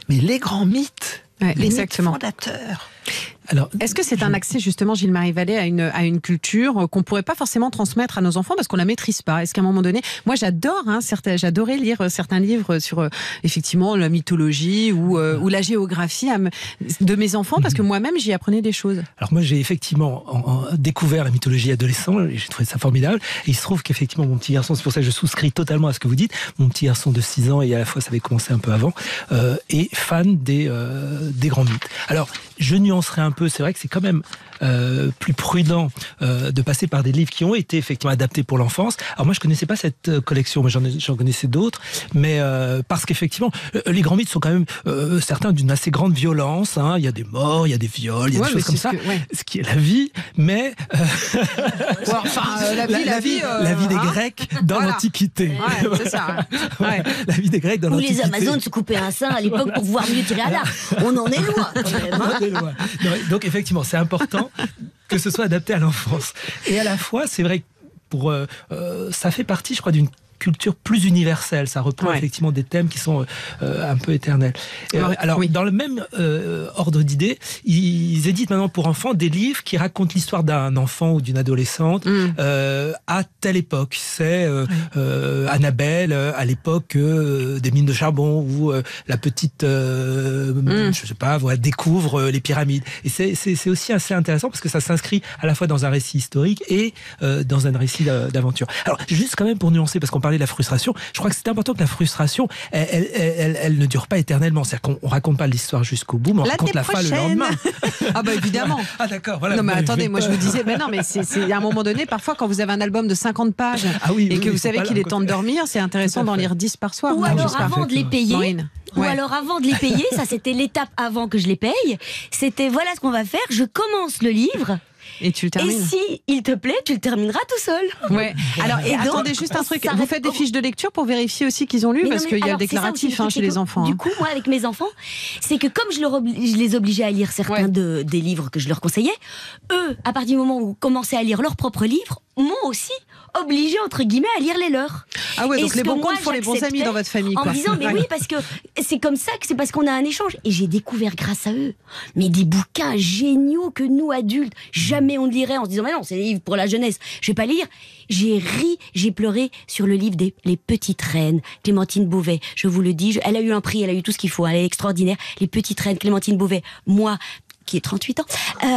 mais les grands mythes, Ouais, les exactement. mythes fondateurs. Alors, est-ce que c'est un accès justement, Gilles-Marie Vallée, à une, à une culture qu'on ne pourrait pas forcément transmettre à nos enfants parce qu'on ne la maîtrise pas? Est-ce qu'à un moment donné, moi j'adore, hein, certains, j'adorais lire certains livres sur euh, effectivement la mythologie ou, euh, ou la géographie à me, de mes enfants parce que moi-même j'y apprenais des choses. Alors moi j'ai effectivement en, en, découvert la mythologie adolescente et j'ai trouvé ça formidable. Et il se trouve qu'effectivement mon petit garçon, c'est pour ça que je souscris totalement à ce que vous dites, mon petit garçon de six ans et à la fois ça avait commencé un peu avant, euh, est fan des, euh, des grands mythes. Alors je nuancerai un peu, c'est vrai que c'est quand même euh, plus prudent euh, de passer par des livres qui ont été effectivement adaptés pour l'enfance. Alors moi je connaissais pas cette euh, collection, mais j'en, j'en connaissais d'autres, mais euh, parce qu'effectivement euh, les grands mythes sont quand même euh, certains d'une assez grande violence, hein. Il y a des morts, il y a des viols, il y a Ouais, des choses comme ça, que, ouais. ce qui est la vie, mais euh, ouais, enfin euh, la vie, la, la vie, euh, la vie des hein Grecs dans voilà. l'Antiquité. Ouais, c'est ça. Ouais. La vie des Grecs dans Où l'Antiquité. les Amazones se coupaient un sein à l'époque pour pouvoir mieux tirer à l'arc. On en est loin quand même. Hein. On en est loin. Non, donc effectivement, c'est important que ce soit adapté à l'enfance. Et à la fois, c'est vrai que pour, euh, euh, ça fait partie, je crois, d'une culture plus universelle. Ça reprend ouais. effectivement des thèmes qui sont euh, un peu éternels. Et, alors, alors oui. dans le même euh, ordre d'idées, ils éditent maintenant pour enfants des livres qui racontent l'histoire d'un enfant ou d'une adolescente mm. euh, à telle époque. C'est euh, oui. euh, Annabelle à l'époque euh, des mines de charbon où euh, la petite, euh, mm. je sais pas, voilà, découvre euh, les pyramides. Et c'est, c'est, c'est aussi assez intéressant parce que ça s'inscrit à la fois dans un récit historique et euh, dans un récit d'aventure. Alors juste quand même pour nuancer, parce qu'on parlait de la frustration, je crois que c'est important que la frustration, elle, elle, elle, elle ne dure pas éternellement. C'est-à-dire qu'on ne raconte pas l'histoire jusqu'au bout, mais on raconte la fin le lendemain. Ah bah évidemment. Ah d'accord, voilà. Non mais attendez, moi pas... je vous disais, mais non mais c'est, c'est à un moment donné, parfois quand vous avez un album de cinquante pages ah oui, et oui, que vous savez qu'il est temps de dormir, c'est intéressant d'en lire dix par soir. Ou non, alors avant de les payer. Maureen. Ou ouais. alors avant de les payer, ça c'était l'étape avant que je les paye. C'était voilà ce qu'on va faire, je commence le livre. Et tu le termines. Et si il te plaît, tu le termineras tout seul. Ouais. Alors, et donc, attendez juste un truc. Vous faites des fiches de lecture pour vérifier aussi qu'ils ont lu, mais parce qu'il y a le déclaratif ça, hein, chez les enfants. Du hein. coup, moi, avec mes enfants, c'est que comme je, leur obli- je les obligeais à lire certains ouais. de, des livres que je leur conseillais, eux, à partir du moment où ils commençaient à lire leurs propres livres, m'ont aussi obligé entre guillemets à lire les leurs. Ah ouais, donc les bons comptes font les bons amis dans votre famille. En quoi. me disant mais ouais. oui parce que c'est comme ça que c'est parce qu'on a un échange et j'ai découvert grâce à eux mais des bouquins géniaux que nous adultes jamais on ne lirait en se disant mais non c'est des livres pour la jeunesse je vais pas lire. J'ai ri, j'ai pleuré sur le livre des Les Petites Reines, Clémentine Beauvais. Je vous le dis, je, elle a eu un prix, elle a eu tout ce qu'il faut, elle est extraordinaire. Les Petites Reines, Clémentine Beauvais. Moi, qui ai trente-huit ans. Euh...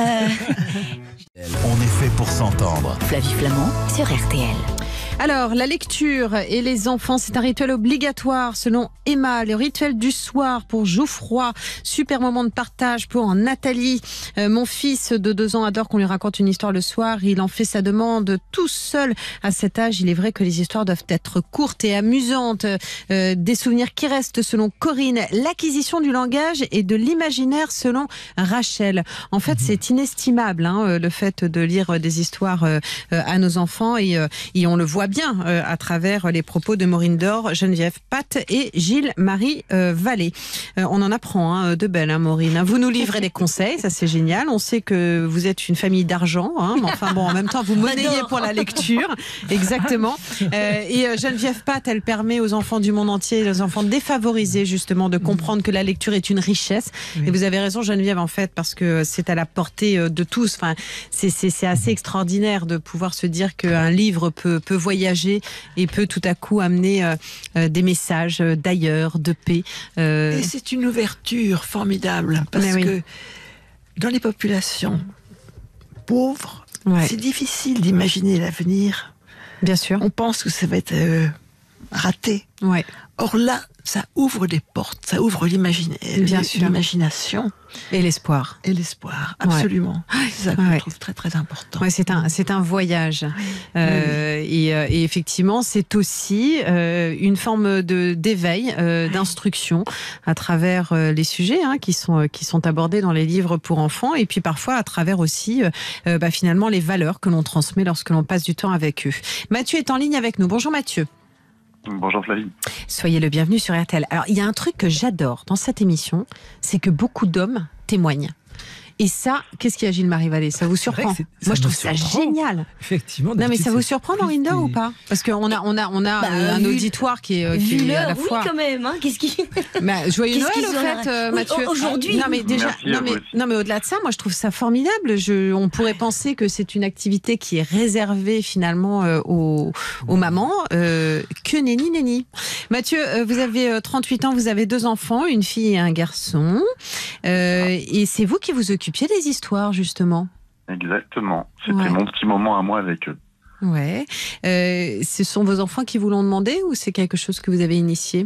On est fait pour s'entendre. Flavie Flamand sur R T L. Alors, la lecture et les enfants, c'est un rituel obligatoire selon Emma. Le rituel du soir pour Geoffroy. Super moment de partage pour Nathalie. Euh, mon fils de deux ans adore qu'on lui raconte une histoire le soir. Il en fait sa demande tout seul à cet âge. Il est vrai que les histoires doivent être courtes et amusantes. Euh, des souvenirs qui restent selon Corinne. L'acquisition du langage et de l'imaginaire selon Rachel. En fait, c'est inestimable hein, le fait de lire des histoires euh, à nos enfants et, euh, et on le voit bien euh, à travers les propos de Maureen Dor, Geneviève Patt et Gilles-Marie euh, Vallée. Euh, on en apprend hein, de belles, hein, Maureen. Vous nous livrez des conseils, ça c'est génial. On sait que vous êtes une famille d'argent, hein, mais enfin bon, en même temps, vous monnayez pour la lecture. Exactement. Euh, et euh, Geneviève Patt, elle permet aux enfants du monde entier, aux enfants défavorisés justement, de comprendre que la lecture est une richesse. Oui. Et vous avez raison, Geneviève, en fait, parce que c'est à la portée de tous. Enfin, c'est, c'est, c'est assez extraordinaire de pouvoir se dire qu'un livre peut, peut voyager et peut tout à coup amener euh, des messages d'ailleurs, de paix. Euh... Et c'est une ouverture formidable parce oui. que dans les populations pauvres, ouais. c'est difficile d'imaginer l'avenir. Bien sûr. On pense que ça va être euh, raté. Ouais. Or là, ça ouvre des portes, ça ouvre l'imaginaire, Bien sûr. l'imagination. Et l'espoir. Et l'espoir, absolument. Ouais. C'est ça que ouais. je trouve très très important. Ouais, c'est un, c'est un voyage. Oui. Euh, oui. Et, et effectivement, c'est aussi euh, une forme de, d'éveil, euh, oui. d'instruction à travers euh, les sujets hein, qui, sont, qui sont abordés dans les livres pour enfants et puis parfois à travers aussi euh, bah, finalement les valeurs que l'on transmet lorsque l'on passe du temps avec eux. Mathieu est en ligne avec nous. Bonjour Mathieu. Bonjour Flavie. Soyez le bienvenu sur R T L. Alors, il y a un truc que j'adore dans cette émission, c'est que beaucoup d'hommes témoignent. Et ça, qu'est-ce qu'il y a, Gilles Marie-Vallée? Ça vous surprend? ça Moi, je me trouve ça surprend. génial. Effectivement. Non, mais ça vous c'est surprend, plus Maurinder, des- ou pas? Parce qu'on a, on a, on a Bah, euh, un vu- auditoire qui est, qui Vu est à l'heure, la oui, fois. quand même. Hein, qu'est-ce qui... Bah, joyeux Qu'est-ce Noël, qu'ils au ont fait, la- euh, Oui, Mathieu. aujourd'hui. Non, mais déjà, Merci à non, vous mais, aussi. non, mais au-delà de ça, moi, je trouve ça formidable. Je, on pourrait penser que c'est une activité qui est réservée finalement euh, aux, aux mamans. Euh, que nenni, nenni. Mathieu, euh, vous avez euh, trente-huit ans, vous avez deux enfants, une fille et un garçon. Euh, et c'est vous qui vous occupiez des histoires, justement. Exactement. C'était Ouais. mon petit moment à moi avec eux. Ouais. Euh, ce sont vos enfants qui vous l'ont demandé ou c'est quelque chose que vous avez initié?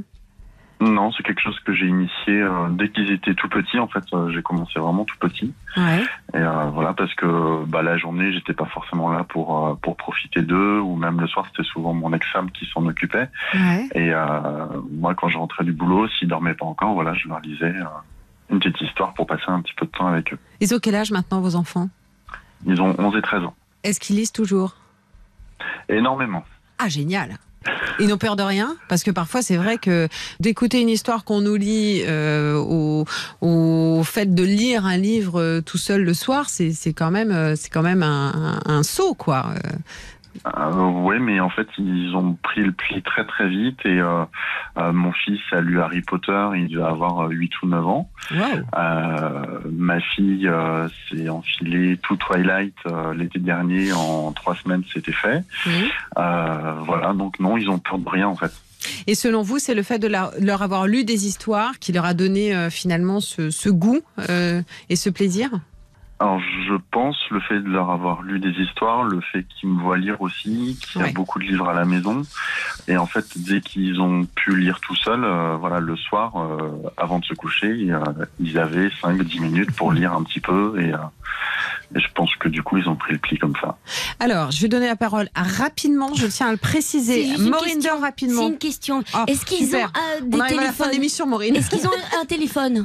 Non, c'est quelque chose que j'ai initié euh, dès qu'ils étaient tout petits. En fait, euh, j'ai commencé vraiment tout petit. Ouais. Et euh, voilà, parce que bah, la journée, j'étais pas forcément là pour euh, pour profiter d'eux, ou même le soir, c'était souvent mon ex-femme qui s'en occupait. Ouais. Et euh, moi, quand je rentrais du boulot, s'ils dormaient pas encore, voilà, je leur lisais euh, une petite histoire pour passer un petit peu de temps avec eux. Ils ont quel âge maintenant, vos enfants? Ils ont onze et treize ans. Est-ce qu'ils lisent toujours? Énormément. Ah, génial! Ils n'ont peur de rien? Parce que parfois, c'est vrai que d'écouter une histoire qu'on nous lit euh, au, au fait de lire un livre euh, tout seul le soir, c'est c'est quand même, euh, c'est quand même un, un, un saut, quoi. Euh, Euh, ouais, mais en fait, ils ont pris le pli très très vite. Et euh, euh, mon fils a lu Harry Potter, il devait avoir huit ou neuf ans. Wow. Euh, ma fille euh, s'est enfilée tout Twilight euh, l'été dernier, en trois semaines c'était fait. Mhm. Euh, voilà, donc non, ils ont peur de rien en fait. Et selon vous, c'est le fait de la- leur avoir lu des histoires qui leur a donné euh, finalement ce, ce goût euh, et ce plaisir? Alors je pense le fait de leur avoir lu des histoires, le fait qu'ils me voient lire aussi, qu'il y a Ouais. beaucoup de livres à la maison. Et en fait, dès qu'ils ont pu lire tout seuls, euh, voilà, le soir, euh, avant de se coucher, euh, ils avaient cinq dix minutes pour lire un petit peu. Et, euh, et je pense que du coup, ils ont pris le pli comme ça. Alors, je vais donner la parole à, rapidement, je tiens à le préciser. C'est juste une Maurinder, question. rapidement. C'est une question. Ah, Est-ce qu'ils super. ont euh, des On arrive à la fin de téléphones? l'émission, Maureen. Est-ce qu'ils ont un téléphone?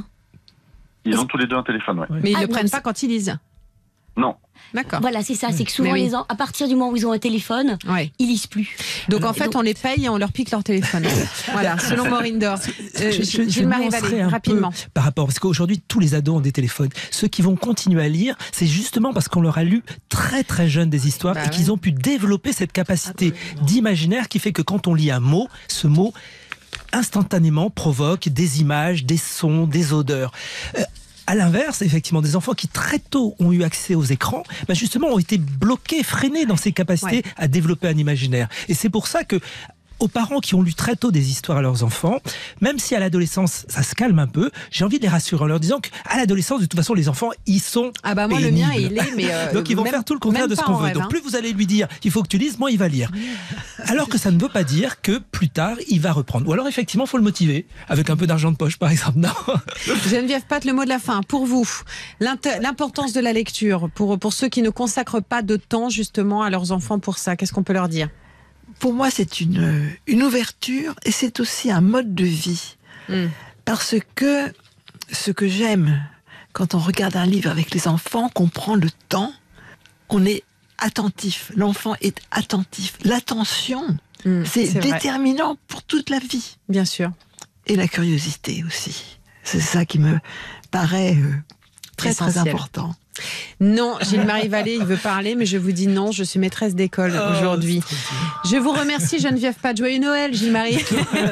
Ils Est-ce- ont tous les deux un téléphone, ouais. Mais ils Ah, ne le non, prennent c'est- pas quand ils lisent. Non. D'accord. Voilà, c'est ça. C'est que souvent, Mais oui. les en- à partir du moment où ils ont un téléphone, Ouais. ils lisent plus. Donc en Et fait, donc- on les paye et on leur pique leur téléphone. Voilà, selon Maurinder. Euh, Je- je- je Gilles Marie nuancerai Vallée, un peu rapidement. par rapport, parce qu'aujourd'hui tous les ados ont des téléphones. Ceux qui vont continuer à lire, c'est justement parce qu'on leur a lu très très jeune des histoires Bah et qu'ils ouais. ont pu développer cette capacité d'imaginaire qui fait que quand on lit un mot, ce mot instantanément provoque des images, des sons, des odeurs. Euh, À l'inverse, effectivement, des enfants qui très tôt ont eu accès aux écrans, bah justement ont été bloqués, freinés dans ces capacités Ouais. à développer un imaginaire. Et c'est pour ça que aux parents qui ont lu très tôt des histoires à leurs enfants, même si à l'adolescence ça se calme un peu, j'ai envie de les rassurer en leur disant qu'à l'adolescence, de toute façon, les enfants, ils sont Ah bah moi, le pénibles. mien, il est... Mais euh, Donc ils vont même- faire tout le contraire même de ce pas qu'on en veut. rêve, Donc hein. plus vous allez lui dire il faut que tu lises, moins il va lire. Alors que ça ne veut pas dire que plus tard il va reprendre. Ou alors effectivement il faut le motiver avec un peu d'argent de poche par exemple. Non. Geneviève Pat, le mot de la fin. Pour vous, l'int- l'importance de la lecture, pour, pour ceux qui ne consacrent pas de temps justement à leurs enfants pour ça, qu'est-ce qu'on peut leur dire? Pour moi, c'est une, une ouverture et c'est aussi un mode de vie. Mm. Parce que ce que j'aime quand on regarde un livre avec les enfants, qu'on prend le temps, on est attentif. L'enfant est attentif. L'attention, Mm, c'est c'est vrai. déterminant pour toute la vie. Bien sûr. Et la curiosité aussi. C'est ça qui me paraît euh, très très Essentiel. important. Non, Gilles-Marie Vallée, il veut parler, mais je vous dis non, je suis maîtresse d'école aujourd'hui. Je vous remercie, Geneviève Pat. Joyeux Noël, Gilles-Marie.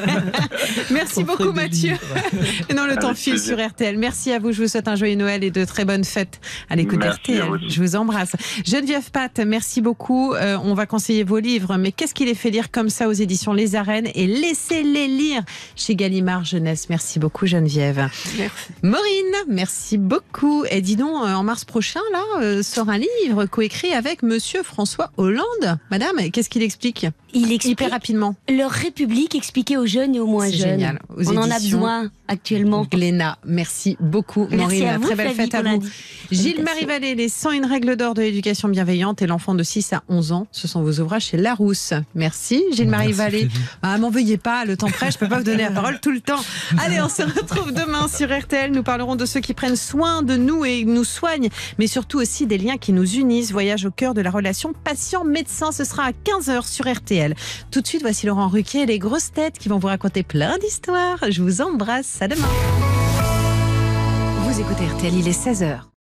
Merci On beaucoup, ferait des Mathieu. livres. Non, le temps Avec file plaisir. sur R T L. Merci à vous, je vous souhaite un joyeux Noël et de très bonnes fêtes à l'écoute Merci R T à L. vous aussi. Je vous embrasse. Geneviève Pat, merci beaucoup. Euh, on va conseiller vos livres, mais qu'est-ce qui les fait lire comme ça aux éditions Les Arènes et laissez-les lire chez Gallimard Jeunesse. Merci beaucoup, Geneviève. Merci. Maureen, merci beaucoup. Et dis donc, euh, en mars prochain, là, euh, sort un livre coécrit avec Monsieur François Hollande. Madame, qu'est-ce qu'il explique? Il explique Hyper rapidement. leur République expliquée aux jeunes et aux moins C'est jeunes. génial. Aux On en a éditions besoin actuellement. Glénat, merci beaucoup. Merci Maureen, à vous, très belle Flavie, fête à pour vous. l'indi- Gilles l'invitation. Marie Vallée, les cent et une règles d'or de l'éducation bienveillante et l'enfant de six à onze ans. Ce sont vos ouvrages chez Larousse. Merci, Gilles Marie Merci, Vallée. Flavie. Ah, m'en veuillez pas, le temps presse, je peux pas vous donner la parole tout le temps. Allez, on se retrouve demain sur R T L. Nous parlerons de ceux qui prennent soin de nous et nous soignent, mais surtout aussi des liens qui nous unissent. Voyage au cœur de la relation patient-médecin. Ce sera à quinze heures sur R T L. Tout de suite, voici Laurent Ruquier et les grosses têtes qui vont vous raconter plein d'histoires. Je vous embrasse. À demain. Vous écoutez R T L, il est seize heures.